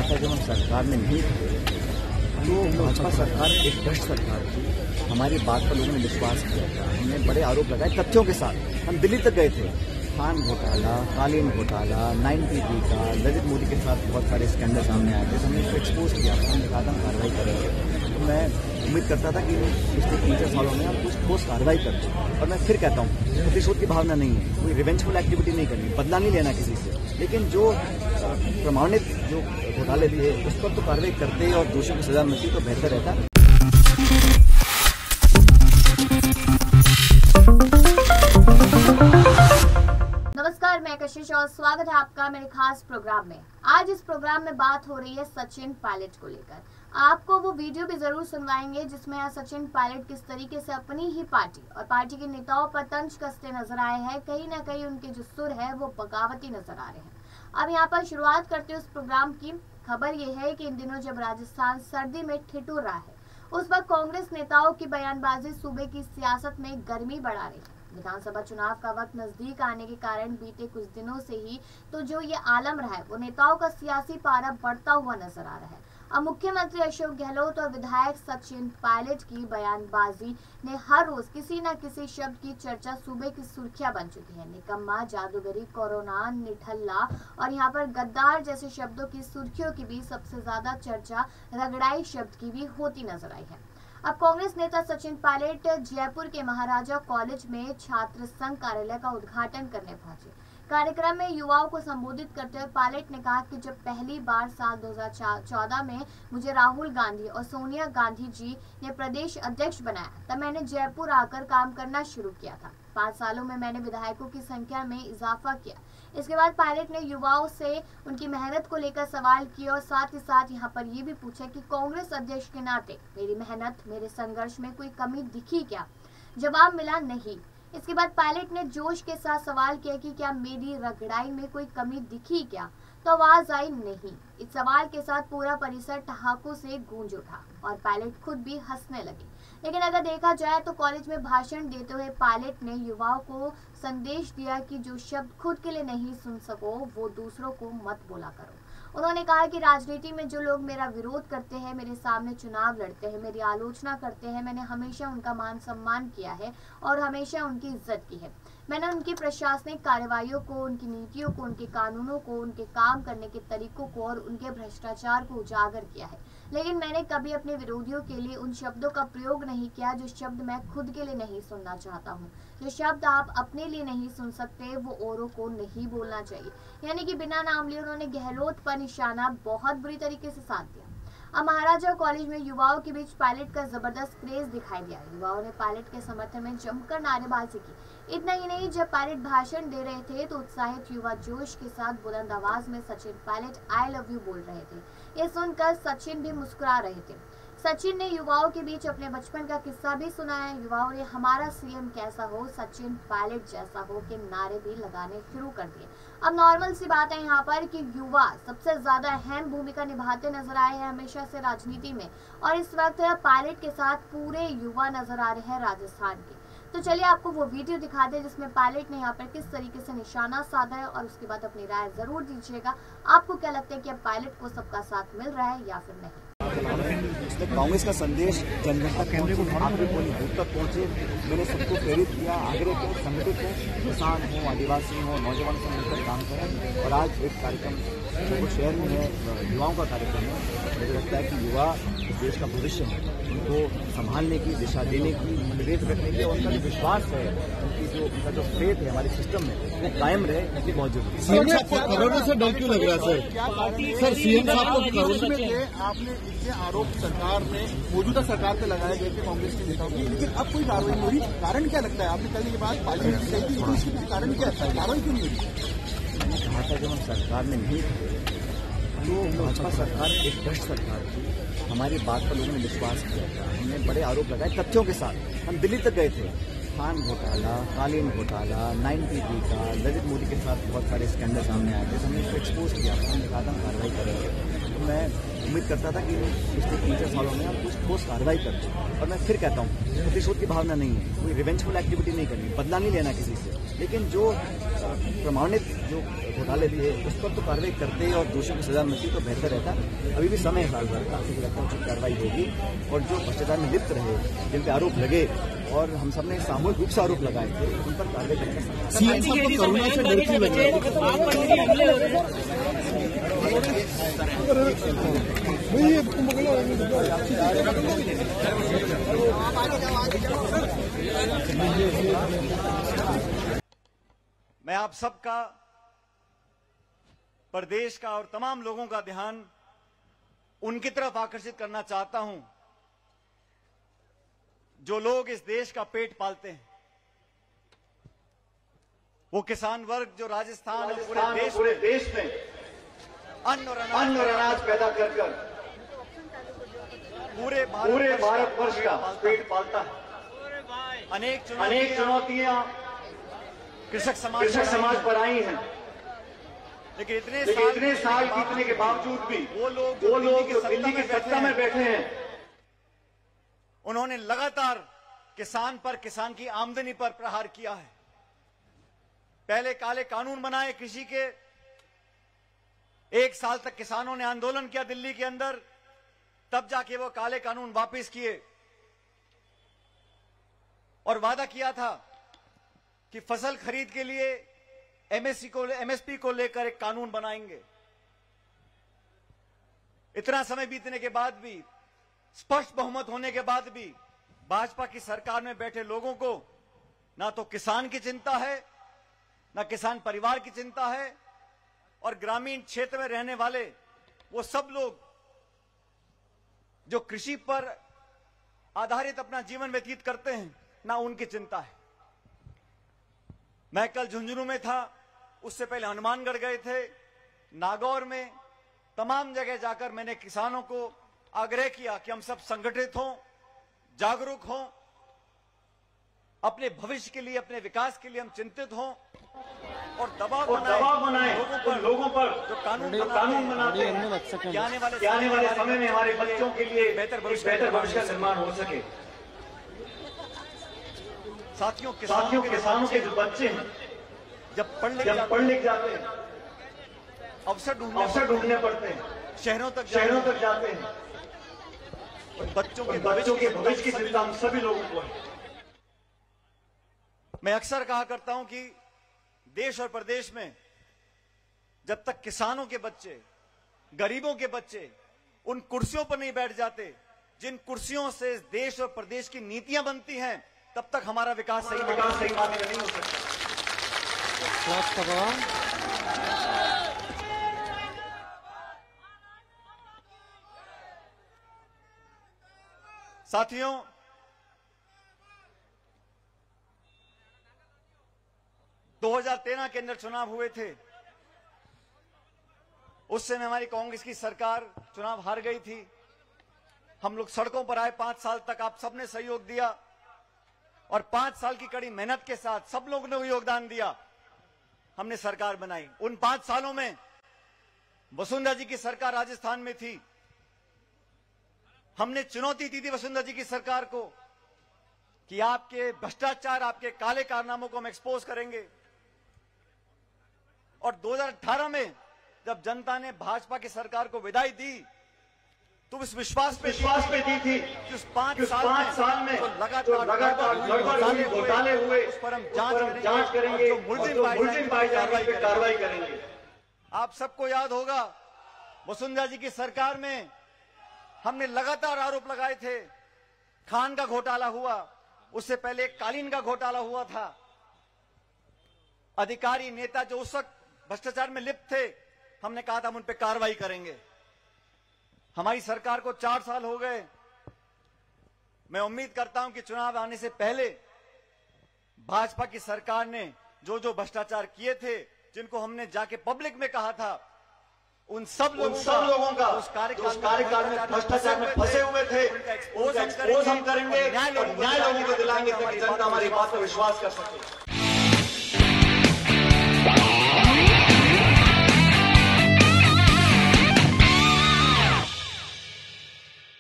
जहाँ तक जब हम सरकार में नहीं थे तो भाजपा सरकार एक भ्रष्ट सरकार थी। हमारी बात पर लोगों ने विश्वास किया था, हमने बड़े आरोप लगाए तथ्यों के साथ। हम दिल्ली तक गए थे, खान घोटाला, कालीन घोटाला, 9PP का, ललित मोदी के साथ बहुत सारे स्कैंडल सामने आए थे। हमने इसको एक्सपोज किया, हमने कहा था हम कार्रवाई करेंगे। तो मैं उम्मीद करता था कि पिछले 3-4 सालों में हम कुछ ठोस कार्रवाई करते। और मैं फिर कहता हूँ, प्रतिशोध की भावना नहीं है, कोई रिवेंजफुल एक्टिविटी नहीं करनी, बदला नहीं लेना किसी से, लेकिन जो प्रमाणित जो घोटाले थे उस पर तो कार्रवाई करते और दोषियों की सजा मिलती तो बेहतर रहता। नमस्कार, मैं कशिश और स्वागत है आपका मेरे खास प्रोग्राम में। आज इस प्रोग्राम में बात हो रही है सचिन पायलट को लेकर। आपको वो वीडियो भी जरूर सुनवाएंगे जिसमें सचिन पायलट किस तरीके से अपनी ही पार्टी और पार्टी के नेताओं पर तंज कसते नजर आए हैं। कहीं ना कहीं उनके जो सुर है वो बगावती नजर आ रहे हैं। अब यहाँ पर शुरुआत करते हैं उस प्रोग्राम की। खबर ये है कि इन दिनों जब राजस्थान सर्दी में ठिठुर रहा है, उस वक्त कांग्रेस नेताओं की बयानबाजी सूबे की सियासत में गर्मी बढ़ा रही है। विधानसभा चुनाव का वक्त नजदीक आने के कारण बीते कुछ दिनों से ही तो जो ये आलम रहा है वो नेताओं का सियासी पारा बढ़ता हुआ नजर आ रहा है। अब मुख्यमंत्री अशोक गहलोत और विधायक सचिन पायलट की बयानबाजी ने हर रोज किसी न किसी शब्द की चर्चा सूबे की सुर्खियां बन चुकी है। निकम्मा, जादूगरी, कोरोना, निठल्ला और यहाँ पर गद्दार जैसे शब्दों की सुर्खियों की भी सबसे ज्यादा चर्चा रगड़ाई शब्द की भी होती नजर आई है। अब कांग्रेस नेता सचिन पायलट जयपुर के महाराजा कॉलेज में छात्र संघ कार्यालय का उद्घाटन करने पहुंचे। कार्यक्रम में युवाओं को संबोधित करते हुए पायलट ने कहा कि जब पहली बार साल 2014 में मुझे राहुल गांधी और सोनिया गांधी जी ने प्रदेश अध्यक्ष बनाया, तब मैंने जयपुर आकर काम करना शुरू किया था। 5 सालों में मैंने विधायकों की संख्या में इजाफा किया। इसके बाद पायलट ने युवाओं से उनकी मेहनत को लेकर सवाल किए और साथ ही साथ यहाँ पर ये भी पूछा कि कांग्रेस अध्यक्ष के नाते मेरी मेहनत, मेरे संघर्ष में कोई कमी दिखी क्या? जवाब मिला नहीं। इसके बाद पायलट ने जोश के साथ सवाल किया कि क्या मेरी रगड़ाई में कोई कमी दिखी क्या? तो आवाज आई नहीं। इस सवाल के साथ पूरा परिसर ठहाकों से गूंज उठा और पायलट खुद भी हंसने लगे। लेकिन अगर देखा जाए तो कॉलेज में भाषण देते हुए पायलट ने युवाओं को संदेश दिया कि जो शब्द खुद के लिए नहीं सुन सको वो दूसरों को मत बोला करो। उन्होंने कहा कि राजनीति में जो लोग मेरा विरोध करते हैं, मेरे सामने चुनाव लड़ते हैं, मेरी आलोचना करते हैं, मैंने हमेशा उनका मान सम्मान किया है और हमेशा उनकी इज्जत की है। मैंने उनकी प्रशासनिक कार्यवाहियों को, उनकी नीतियों को, उनके कानूनों को, उनके काम करने के तरीकों को और उनके भ्रष्टाचार को उजागर किया है। लेकिन मैंने कभी अपने विरोधियों के लिए उन शब्दों का प्रयोग नहीं किया जो शब्द मैं खुद के लिए नहीं सुनना चाहता हूँ। जो शब्द आप अपने लिए नहीं सुन सकते वो औरों को नहीं बोलना चाहिए। यानी कि बिना नाम लिए उन्होंने गहलोत पर निशाना बहुत बुरी तरीके से साध दिया। अब महाराजा कॉलेज में युवाओं के बीच पायलट का जबरदस्त क्रेज दिखाई दिया। युवाओं ने पायलट के समर्थन में जमकर नारेबाजी की। इतना ही नहीं, जब पायलट भाषण दे रहे थे तो उत्साहित युवा जोश के साथ बुलंद आवाज में Sachin Pilot I love you बोल रहे थे। ये सुनकर सचिन भी मुस्कुरा रहे थे। सचिन ने युवाओं के बीच अपने बचपन का किस्सा भी सुनाया। युवाओं ने हमारा सीएम कैसा हो, सचिन पायलट जैसा हो के नारे भी लगाने शुरू कर दिए। अब नॉर्मल सी बात है यहाँ पर कि युवा सबसे ज्यादा अहम भूमिका निभाते नजर आए हैं हमेशा से राजनीति में, और इस वक्त पायलट के साथ पूरे युवा नजर आ रहे हैं राजस्थान के। तो चलिए आपको वो वीडियो दिखाते हैं जिसमें पायलट ने यहाँ पर किस तरीके से निशाना साधा है और उसके बाद अपनी राय जरूर दीजिएगा। आपको क्या लगता है कि अब पायलट को सबका साथ मिल रहा है या फिर नहीं? इसमें कांग्रेस का संदेश जन जन तक पहुंचे, आखिरी कोई बूथ तक पहुंचे। मैंने सबको प्रेरित किया, आग्रह किया, संगठित हो, किसान हो, आदिवासी हो, नौजवान से मिलकर काम करें। और आज एक कार्यक्रम जो शहर में है, युवाओं का कार्यक्रम है। मुझे लगता है कि युवा देश का भविष्य है, उनको संभालने की, दिशा देने की, मोटिवेट रखने की, और उनका जो विश्वास है, उनका जो फेथ है हमारे सिस्टम में वो कायम रहे, इसलिए बहुत जरूरी है। सीएम साहब को करोड़ों से डर क्यों लग रहा है सर? सीएम साहब को करोड़ों में थे, आपने इसके आरोप सरकार में, मौजूदा सरकार पे लगाए गए थे कांग्रेस के नेताओं की, लेकिन अब कोई कार्रवाई नहीं हो रही। कारण क्या लगता है? आपने कल के बाद पार्लियामेंट की सही थी, इसके कारण क्या है? कार्रवाई क्यों नहीं हो रही? जहाँ तक जब हम सरकार में नहीं थे तो भाजपा सरकार एक भ्रष्ट सरकार थी। हमारी बात पर लोगों ने विश्वास किया था, हमने बड़े आरोप लगाए तथ्यों के साथ। हम दिल्ली तक गए थे, खान घोटाला, कालीन घोटाला, 9PP का, ललित मोदी के साथ बहुत सारे स्कैंडल सामने आए थे। हमने इसको एक्सपोज किया, हमने कहा था हम कार्रवाई करेंगे। तो मैं उम्मीद करता था कि पिछले 3-4 सालों में हम कुछ ठोस कार्रवाई करते। और मैं फिर कहता हूँ, प्रतिशोध की भावना नहीं है, कोई रिवेंजफुल एक्टिविटी नहीं करनी, बदला नहीं लेना किसी से, लेकिन जो प्रमाणित जो घोटाले थे उस पर तो कार्रवाई करते और दोषियों की सजा मिलती तो बेहतर रहता। अभी भी समय है साल भर का, लगता है उचित कार्रवाई होगी और जो भ्रष्टाचार में लिप्त रहे, जिन पे आरोप लगे और हम सबने सामूहिक रूप से आरोप लगाए थे, उन पर कार्रवाई करने का सीएम साहब को कोरोना से डर क्यों लग मैं आप सबका, प्रदेश का और तमाम लोगों का ध्यान उनकी तरफ आकर्षित करना चाहता हूं जो लोग इस देश का पेट पालते हैं। वो किसान वर्ग जो राजस्थान और पूरे देश में अन्न और अनाज पैदा कर पूरे भारतवर्ष का पेट पालता है। अनेक चुनौतियां कृषक समाज पर आई हैं, लेकिन इतने साल बीतने के बावजूद भी वो लोग जो दिल्ली की सत्ता में बैठे हैं, उन्होंने लगातार किसान पर, किसान की आमदनी पर प्रहार किया है। पहले काले कानून बनाए कृषि के, 1 साल तक किसानों ने आंदोलन किया दिल्ली के अंदर, तब जाके वो काले कानून वापस किए और वादा किया था कि फसल खरीद के लिए एमएसपी को लेकर एक कानून बनाएंगे। इतना समय बीतने के बाद भी, स्पष्ट बहुमत होने के बाद भी भाजपा की सरकार में बैठे लोगों को ना तो किसान की चिंता है, ना किसान परिवार की चिंता है, और ग्रामीण क्षेत्र में रहने वाले वो सब लोग जो कृषि पर आधारित अपना जीवन व्यतीत करते हैं, ना उनकी चिंता है। मैं कल झुंझुनू में था, उससे पहले हनुमानगढ़ गए थे, नागौर में, तमाम जगह जाकर मैंने किसानों को आग्रह किया कि हम सब संगठित हों, जागरूक हों, अपने भविष्य के लिए, अपने विकास के लिए हम चिंतित हों और दबाव बनाएं लोगों पर जो कानून बनाते हैं कि आने वाले समय में हमारे बच्चों के लिए बेहतर भविष्य का निर्माण हो सके। साथियों, किसानों के जो बच्चे हैं, जब पढ़ लिख जाते हैं, अवसर ढूंढने पड़ते हैं, शहरों तक जाते हैं, और बच्चों के भविष्य की चिंता हम सभी लोगों को है। मैं अक्सर कहा करता हूं कि देश और प्रदेश में जब तक किसानों के बच्चे, गरीबों के बच्चे उन कुर्सियों पर नहीं बैठ जाते जिन कुर्सियों से इस देश और प्रदेश की नीतियां बनती हैं, तब तक हमारा विकास सही मायने में नहीं हो सकता। साथियों, दो 2013 के अंदर चुनाव हुए थे। उस समय हमारी कांग्रेस की सरकार चुनाव हार गई थी। हम लोग सड़कों पर आए, 5 साल तक आप सबने सहयोग दिया और 5 साल की कड़ी मेहनत के साथ सब लोगों ने योगदान दिया, हमने सरकार बनाई। उन 5 सालों में वसुंधरा जी की सरकार राजस्थान में थी। हमने चुनौती दी थी वसुंधरा जी की सरकार को कि आपके भ्रष्टाचार, आपके काले कारनामों को हम एक्सपोज करेंगे। और 2018 में जब जनता ने भाजपा की सरकार को विदाई दी, तो इस विश्वास पे दी थी कि उस 5 साल में जो लगातार घोटाले हुए, उस पर हम जांच करेंगे, जो मुलजिम पाए जाएंगे पे कार्रवाई करेंगे। आप सबको याद होगा, वसुंधरा जी की सरकार में हमने लगातार आरोप लगाए थे। खान का घोटाला हुआ, उससे पहले कालीन का घोटाला हुआ था। अधिकारी, नेता जो उस वक्त भ्रष्टाचार में लिप्त थे, हमने कहा था हम उन पे कार्रवाई करेंगे। हमारी सरकार को 4 साल हो गए। मैं उम्मीद करता हूं कि चुनाव आने से पहले भाजपा की सरकार ने जो जो भ्रष्टाचार किए थे, जिनको हमने जाके पब्लिक में कहा था, उन सब लोगों का उस कार्यकाल में भ्रष्टाचार में फंसे हुए थे, एक्सपोज हम करेंगे और न्याय लोगों को दिलाएंगे ताकि जनता हमारी बात पर विश्वास कर सके।